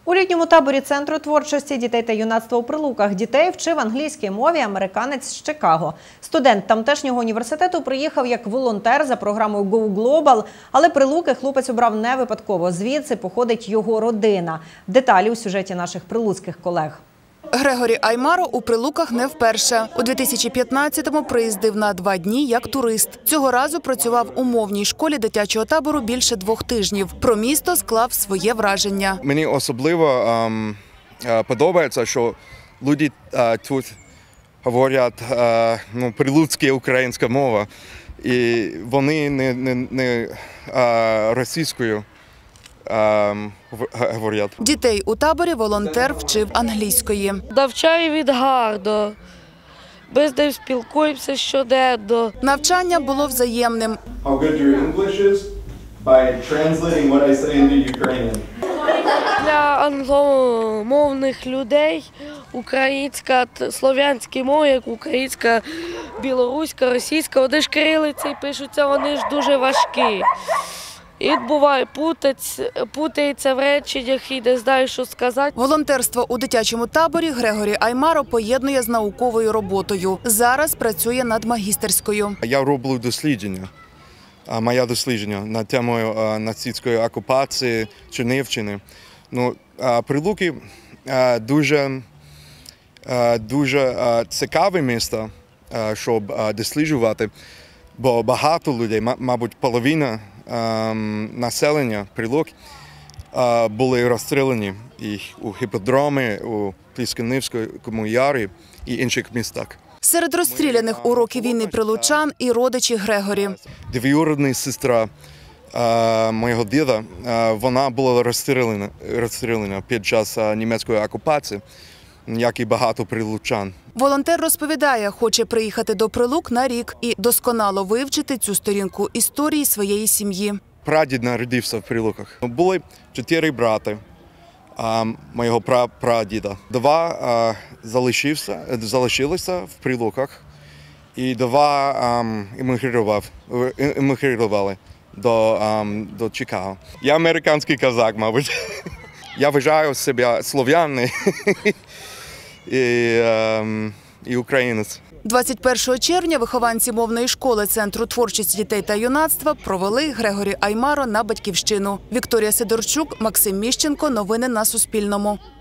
У літньому таборі Центру творчості дітей та юнацтва у Прилуках дітей вчив англійській мові американець з Чикаго. Студент тамтешнього університету приїхав як волонтер за програмою Go Global, але Прилуки хлопець обрав не випадково. Звідси походить його родина. Деталі у сюжеті наших прилуцьких колег. Грегорі Аймаро у Прилуках не вперше. У 2015-му приїздив на 2 дні як турист. Цього разу працював у мовній школі дитячого табору більше 2 тижнів. Про місто склав своє враження. Мені особливо подобається, що люди тут говорять прилуцька українська мова. І вони не російською говорять. Дітей у таборі волонтер вчив англійської. Навчаю від гарно. Ми з ним спілкуємося щоденно. Навчання було взаємним. How good your English is by translating what I say into Ukrainian. Для англомовних людей українська, слов'янські мови, як українська, білоруська, російська, вони ж кирилицею пишуться, вони ж дуже важкі. І буває, путається в реченнях і не знає, що сказати. Волонтерство у дитячому таборі Грегорі Аймаро поєднує з науковою роботою. Зараз працює над магістерською. Я роблю дослідження. Моє дослідження на тему нацистської окупації Чернігівщини. Прилуки дуже цікаве місто, щоб досліджувати, бо багато людей, мабуть, половина населення Прилук були розстріляні у гіподромі, у Плісканівському ярі і інших містах. Серед розстріляних у роки війни прилучан і родичі Грегорі. Двоюрідна сестра моєго діда, вона була розстріляна під час німецької окупації, як і багато прилучан. Волонтер розповідає, хоче приїхати до Прилук на рік і досконало вивчити цю сторінку історії своєї сім'ї. Прадід народився в Прилуках. Були 4 брати моєго прадіда. 2 залишилися в Прилуках і 2 емігрували до Чикаго. Я американський козак, мабуть. Я вважаю себе слов'янин і українець. 21 червня вихованці мовної школи Центру творчості дітей та юнацтва провели Грегорі Аймаро на батьківщину. Вікторія Сидорчук, Максим Міщенко. Новини на Суспільному.